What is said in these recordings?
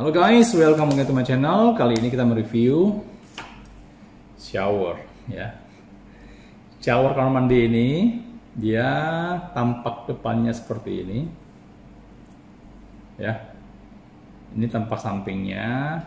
Halo guys, welcome back to my channel. Kali ini kita mereview shower ya. Shower kamar mandi ini dia tampak depannya seperti ini. Ya. Ini tampak sampingnya.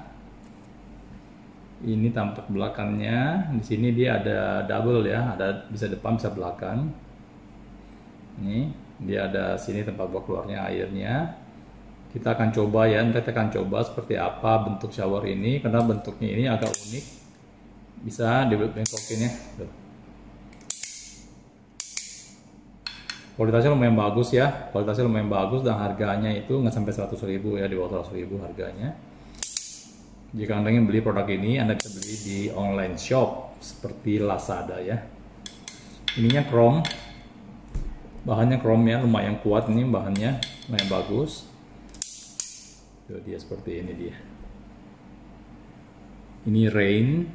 Ini tampak belakangnya. Di sini dia ada double ya, ada bisa depan bisa belakang. Ini dia ada sini tempat buat keluarnya airnya. Kita akan coba ya, nanti kita akan coba seperti apa bentuk shower ini, karena bentuknya ini agak unik. Bisa dibengkokin ya. Kualitasnya lumayan bagus ya, kualitasnya lumayan bagus dan harganya itu nggak sampai 100.000 ya, di bawah 100.000 harganya. Jika Anda ingin beli produk ini, Anda bisa beli di online shop seperti Lazada ya. Ininya chrome, bahannya chrome ya, lumayan kuat ini bahannya, lumayan bagus. Tuh, dia seperti ini dia. Ini rain.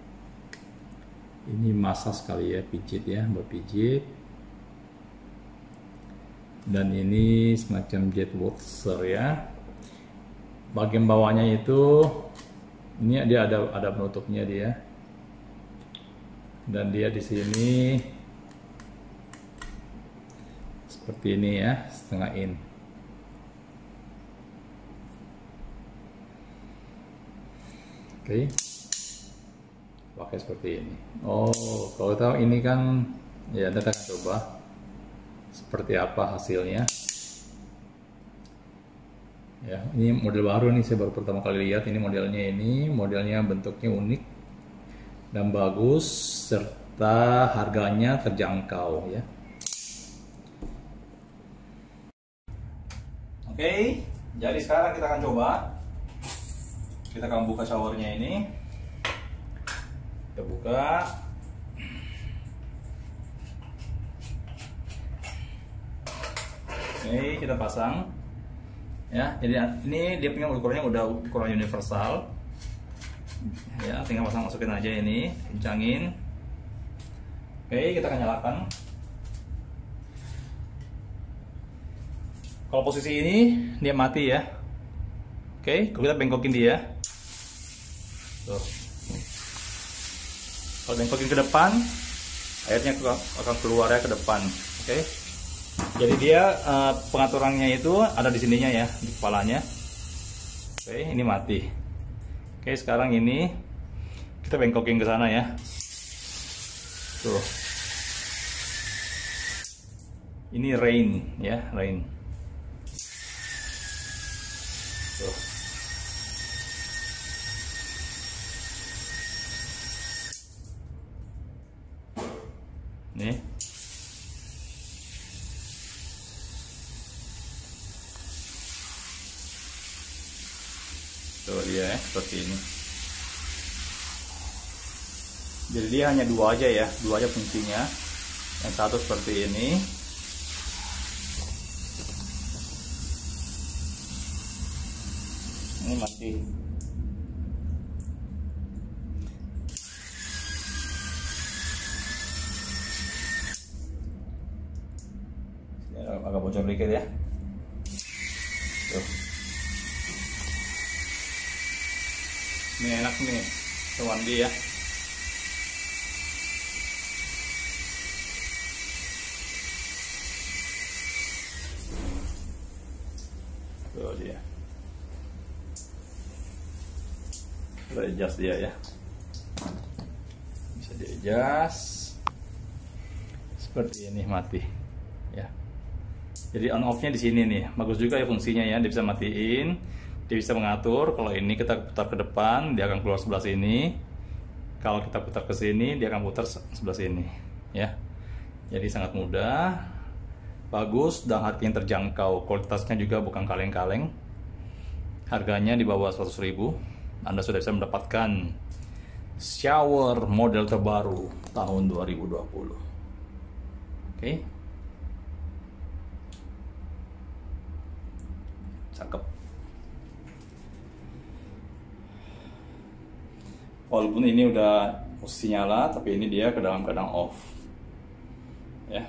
Ini masa sekali ya, pijit ya, berpijit. Dan ini semacam jet washer ya. Bagian bawahnya itu ini dia ada penutupnya dia. Dan dia di sini seperti ini ya, setengah in. Oke, pakai seperti ini. Oh, kalau tahu ini kan ya, kita akan coba seperti apa hasilnya. Ya, ini model baru nih, saya baru pertama kali lihat ini modelnya. Ini modelnya bentuknya unik dan bagus serta harganya terjangkau ya. Oke, jadi sekarang kita akan coba. Kita akan buka showernya ini. Kita buka. Oke, kita pasang. Ya, jadi ini dia punya ukurannya udah ukuran universal. Ya, tinggal masukin aja ini, kencangin. Oke, kita akan nyalakan. Kalau posisi ini dia mati ya. Oke, kita bengkokin dia. Tuh. Kalau bengkokin ke depan, airnya akan keluar ya ke depan. Oke. Jadi dia pengaturannya itu ada di sininya ya, di kepalanya. Oke, ini mati. Oke, sekarang ini kita bengkokin ke sana ya. Tuh. Ini rain ya, rain. Tuh. Nih. Tuh dia ya, seperti ini. Jadi dia hanya dua aja ya, dua aja fungsinya. Yang satu seperti ini. Ini mati. Agak bocor dikit ya. Tuh. Ini enak nih, mandi ya. Tuh dia. Kita adjust dia ya. Bisa di adjust. Seperti ini mati. Ya. Jadi on off-nya di sini nih. Bagus juga ya fungsinya ya. Dia bisa matiin, dia bisa mengatur. Kalau ini kita putar ke depan, dia akan keluar sebelah sini. Kalau kita putar ke sini, dia akan putar sebelah sini, ya. Jadi sangat mudah, bagus dan harganya terjangkau. Kualitasnya juga bukan kaleng-kaleng. Harganya di bawah 100.000. Anda sudah bisa mendapatkan shower model terbaru tahun 2020. Oke. Cakep. Walaupun ini udah posisi nyala, tapi ini dia ke dalam keadaan off. Ya.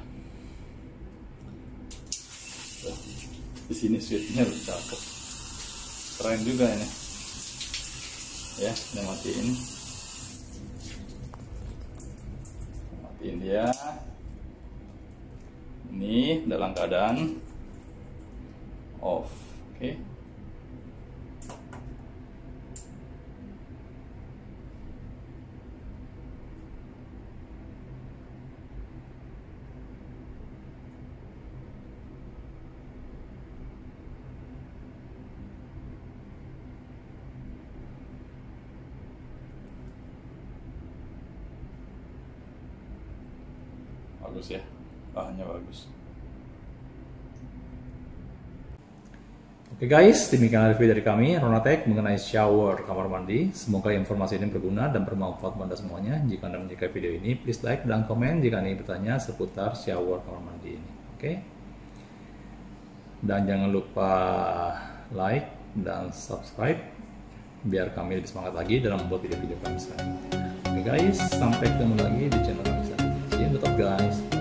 Di sini switchnya cakep. keren juga ini ya. Udah matiin dia, ini dalam keadaan off. Oke. Bagus ya, bahannya bagus. Oke guys, demikian review dari kami Ronatech mengenai shower kamar mandi. Semoga informasi ini berguna dan bermanfaat pada semuanya. Jika Anda menyukai video ini, please like dan komen jika Anda ingin bertanya seputar shower kamar mandi ini. Oke. Dan jangan lupa like dan subscribe biar kami lebih semangat lagi dalam membuat video-video kami selanjutnya. Oke guys, sampai ketemu lagi di channel kami selanjutnya. See you on the top guys.